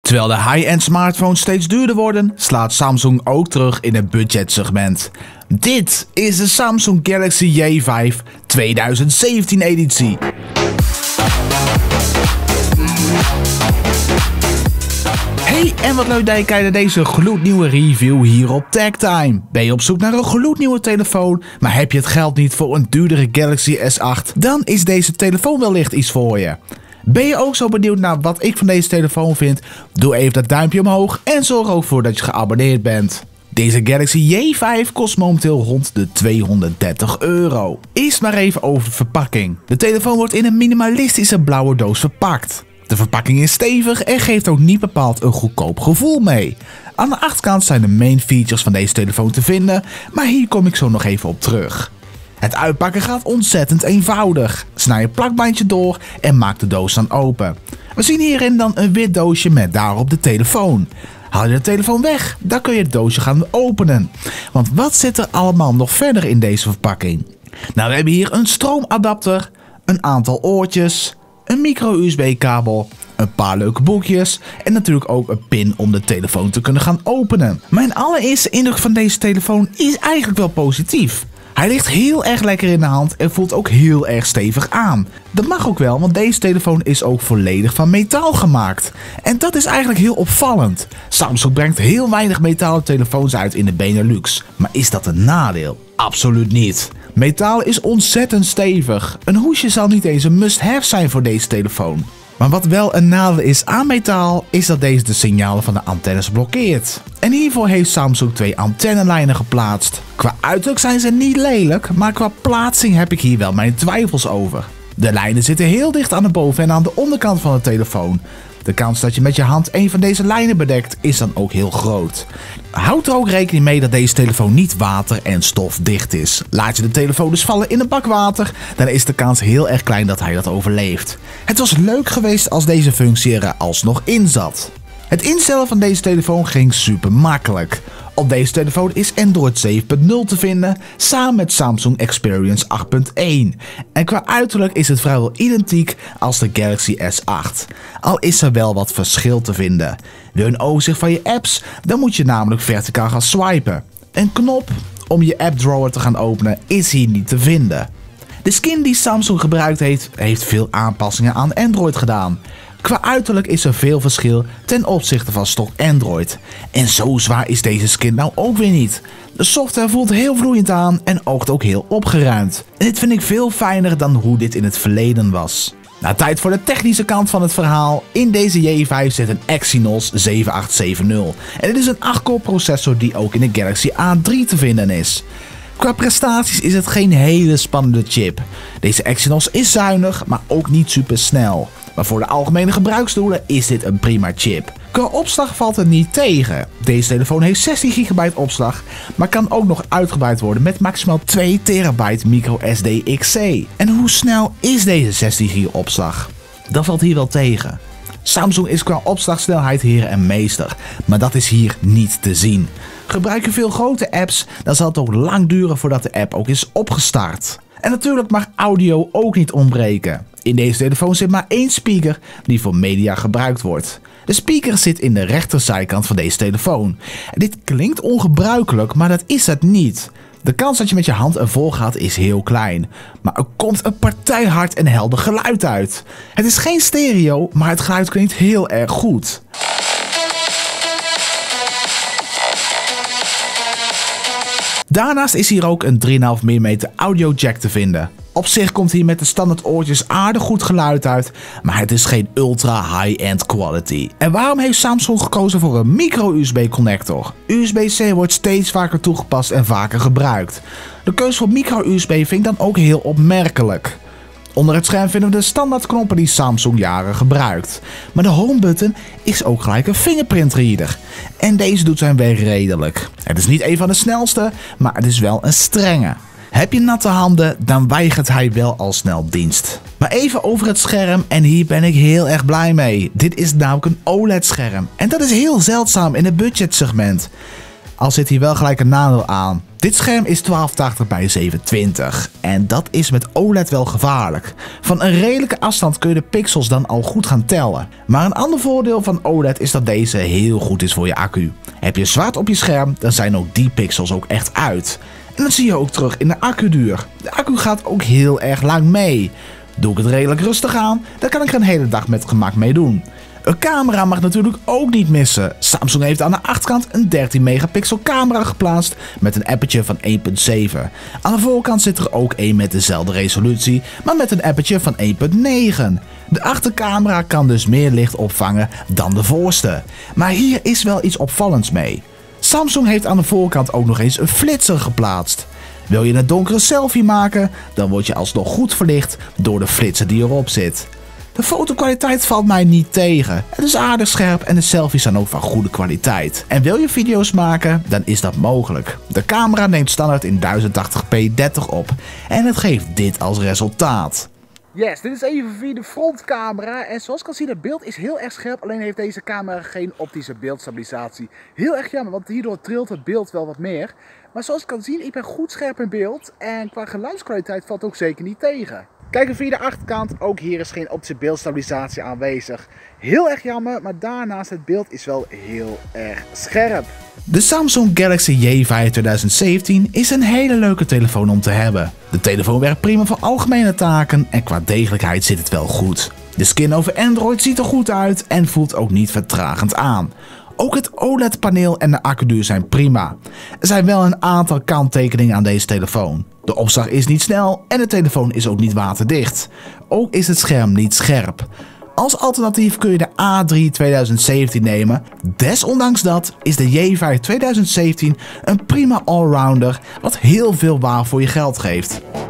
Terwijl de high-end smartphones steeds duurder worden, slaat Samsung ook terug in het budgetsegment. Dit is de Samsung Galaxy J5 2017 editie. Hey, en wat leuk dat je kijkt naar deze gloednieuwe review hier op TechTime. Ben je op zoek naar een gloednieuwe telefoon, maar heb je het geld niet voor een duurdere Galaxy S8? Dan is deze telefoon wellicht iets voor je. Ben je ook zo benieuwd naar wat ik van deze telefoon vind? Doe even dat duimpje omhoog en zorg ook voor dat je geabonneerd bent. Deze Galaxy J5 kost momenteel rond de €230. Eerst maar even over de verpakking. De telefoon wordt in een minimalistische blauwe doos verpakt. De verpakking is stevig en geeft ook niet bepaald een goedkoop gevoel mee. Aan de achterkant zijn de main features van deze telefoon te vinden, maar hier kom ik zo nog even op terug. Het uitpakken gaat ontzettend eenvoudig. Snij een plakbandje door en maak de doos dan open. We zien hierin dan een wit doosje met daarop de telefoon. Haal je de telefoon weg, dan kun je het doosje gaan openen. Want wat zit er allemaal nog verder in deze verpakking? Nou, we hebben hier een stroomadapter, een aantal oortjes, een micro-USB kabel, een paar leuke boekjes en natuurlijk ook een pin om de telefoon te kunnen gaan openen. Mijn allereerste indruk van deze telefoon is eigenlijk wel positief. Hij ligt heel erg lekker in de hand en voelt ook heel erg stevig aan. Dat mag ook wel, want deze telefoon is ook volledig van metaal gemaakt. En dat is eigenlijk heel opvallend. Samsung brengt heel weinig metalen telefoons uit in de Benelux. Maar is dat een nadeel? Absoluut niet. Metaal is ontzettend stevig. Een hoesje zal niet eens een must-have zijn voor deze telefoon. Maar wat wel een nadeel is aan metaal, is dat deze de signalen van de antennes blokkeert. En hiervoor heeft Samsung 2 antennelijnen geplaatst. Qua uiterlijk zijn ze niet lelijk, maar qua plaatsing heb ik hier wel mijn twijfels over. De lijnen zitten heel dicht aan de boven- en aan de onderkant van de telefoon. De kans dat je met je hand een van deze lijnen bedekt is dan ook heel groot. Houd er ook rekening mee dat deze telefoon niet water- en stofdicht is. Laat je de telefoon dus vallen in een bak water, dan is de kans heel erg klein dat hij dat overleeft. Het was leuk geweest als deze functie er alsnog in zat. Het instellen van deze telefoon ging super makkelijk. Op deze telefoon is Android 7.0 te vinden, samen met Samsung Experience 8.1. En qua uiterlijk is het vrijwel identiek als de Galaxy S8. Al is er wel wat verschil te vinden. Wil je een overzicht van je apps, dan moet je namelijk verticaal gaan swipen. Een knop om je app drawer te gaan openen is hier niet te vinden. De skin die Samsung gebruikt heeft veel aanpassingen aan Android gedaan. Qua uiterlijk is er veel verschil ten opzichte van stok Android. En zo zwaar is deze skin nou ook weer niet. De software voelt heel vloeiend aan en oogt ook heel opgeruimd. En dit vind ik veel fijner dan hoe dit in het verleden was. Nou, tijd voor de technische kant van het verhaal. In deze J5 zit een Exynos 7870. En dit is een 8-core processor die ook in de Galaxy A3 te vinden is. Qua prestaties is het geen hele spannende chip. Deze Exynos is zuinig, maar ook niet super snel. Maar voor de algemene gebruiksdoelen is dit een prima chip. Qua opslag valt het niet tegen. Deze telefoon heeft 16 GB opslag, maar kan ook nog uitgebreid worden met maximaal 2 TB microSD XC. En hoe snel is deze 16 GB opslag? Dat valt hier wel tegen. Samsung is qua opslagsnelheid heer en meester, maar dat is hier niet te zien. Gebruik je veel grote apps, dan zal het ook lang duren voordat de app ook is opgestart. En natuurlijk mag audio ook niet ontbreken. In deze telefoon zit maar 1 speaker die voor media gebruikt wordt. De speaker zit in de rechterzijkant van deze telefoon. En dit klinkt ongebruikelijk, maar dat is het niet. De kans dat je met je hand ervoor gaat is heel klein. Maar er komt een partijhard en helder geluid uit. Het is geen stereo, maar het geluid klinkt heel erg goed. Daarnaast is hier ook een 3,5 mm audio jack te vinden. Op zich komt hier met de standaard oortjes aardig goed geluid uit, maar het is geen ultra high-end quality. En waarom heeft Samsung gekozen voor een micro-USB connector? USB-C wordt steeds vaker toegepast en vaker gebruikt. De keuze voor micro-USB vind ik dan ook heel opmerkelijk. Onder het scherm vinden we de standaard knoppen die Samsung jaren gebruikt. Maar de home button is ook gelijk een fingerprint reader. En deze doet zijn werk redelijk. Het is niet een van de snelste, maar het is wel een strenge. Heb je natte handen, dan weigert hij wel al snel dienst. Maar even over het scherm en hier ben ik heel erg blij mee. Dit is namelijk een OLED scherm en dat is heel zeldzaam in het budgetsegment. Al zit hier wel gelijk een nadeel aan. Dit scherm is 1280 bij 720 en dat is met OLED wel gevaarlijk. Van een redelijke afstand kun je de pixels dan al goed gaan tellen. Maar een ander voordeel van OLED is dat deze heel goed is voor je accu. Heb je zwart op je scherm, dan zijn ook die pixels ook echt uit. En dat zie je ook terug in de accuduur. De accu gaat ook heel erg lang mee. Doe ik het redelijk rustig aan, dan kan ik er een hele dag met gemak mee doen. Een camera mag natuurlijk ook niet missen. Samsung heeft aan de achterkant een 13 megapixel camera geplaatst met een aperture van 1.7. Aan de voorkant zit er ook een met dezelfde resolutie, maar met een aperture van 1.9. De achtercamera kan dus meer licht opvangen dan de voorste. Maar hier is wel iets opvallends mee. Samsung heeft aan de voorkant ook nog eens een flitser geplaatst. Wil je een donkere selfie maken, dan word je alsnog goed verlicht door de flitser die erop zit. De fotokwaliteit valt mij niet tegen. Het is aardig scherp en de selfies zijn ook van goede kwaliteit. En wil je video's maken, dan is dat mogelijk. De camera neemt standaard in 1080p 30 op en het geeft dit als resultaat. Yes, dit is even via de frontcamera en zoals ik kan zien, het beeld is heel erg scherp, alleen heeft deze camera geen optische beeldstabilisatie. Heel erg jammer, want hierdoor trilt het beeld wel wat meer. Maar zoals ik kan zien, ik ben goed scherp in beeld en qua geluidskwaliteit valt ook zeker niet tegen. Kijken via de achterkant, ook hier is geen optische beeldstabilisatie aanwezig. Heel erg jammer, maar daarnaast het beeld is wel heel erg scherp. De Samsung Galaxy J5 2017 is een hele leuke telefoon om te hebben. De telefoon werkt prima voor algemene taken en qua degelijkheid zit het wel goed. De skin over Android ziet er goed uit en voelt ook niet vertragend aan. Ook het OLED-paneel en de accuduur zijn prima. Er zijn wel een aantal kanttekeningen aan deze telefoon. De opslag is niet snel en de telefoon is ook niet waterdicht. Ook is het scherm niet scherp. Als alternatief kun je de A3 2017 nemen. Desondanks dat is de J5 2017 een prima allrounder wat heel veel waar voor je geld geeft.